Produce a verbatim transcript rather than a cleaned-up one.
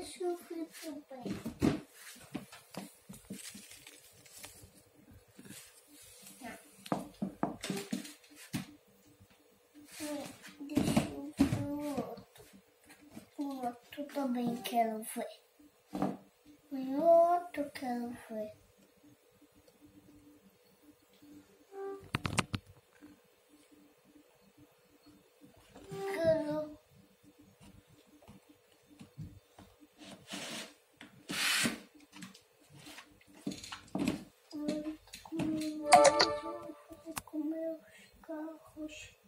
deixa eu ver também. Deixa eu ver o outro. O outro também quero ver. O outro quero ver. Quero. Com meus carros.